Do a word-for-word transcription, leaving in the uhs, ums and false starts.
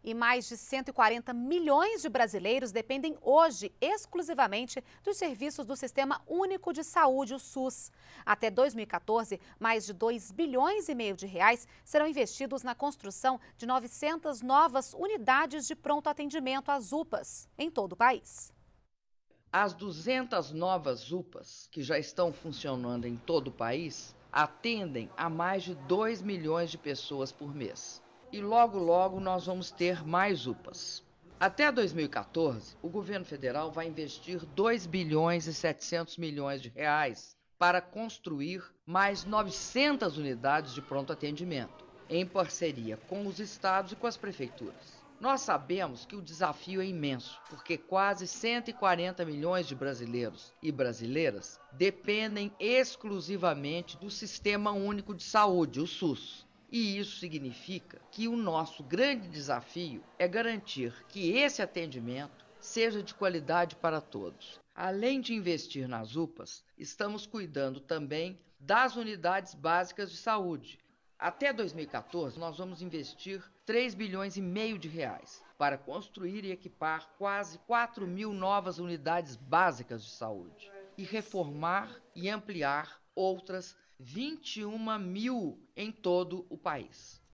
E mais de cento e quarenta milhões de brasileiros dependem hoje exclusivamente dos serviços do Sistema Único de Saúde, o SUS. Até dois mil e quatorze, mais de dois bilhões e meio de reais serão investidos na construção de novecentas novas unidades de pronto atendimento, as U P As, em todo o país. As duzentas novas U P As, que já estão funcionando em todo o país, atendem a mais de dois milhões de pessoas por mês. E logo, logo nós vamos ter mais U P As. Até dois mil e quatorze, o governo federal vai investir dois bilhões e setecentos milhões de reais para construir mais novecentas unidades de pronto atendimento, em parceria com os estados e com as prefeituras. Nós sabemos que o desafio é imenso, porque quase cento e quarenta milhões de brasileiros e brasileiras dependem exclusivamente do Sistema Único de Saúde, o SUS. E isso significa que o nosso grande desafio é garantir que esse atendimento seja de qualidade para todos. Além de investir nas U P As, estamos cuidando também das unidades básicas de saúde. Até dois mil e quatorze, nós vamos investir três bilhões e meio de reais para construir e equipar quase quatro mil novas unidades básicas de saúde e reformar e ampliar outras vinte e uma mil em todo o país.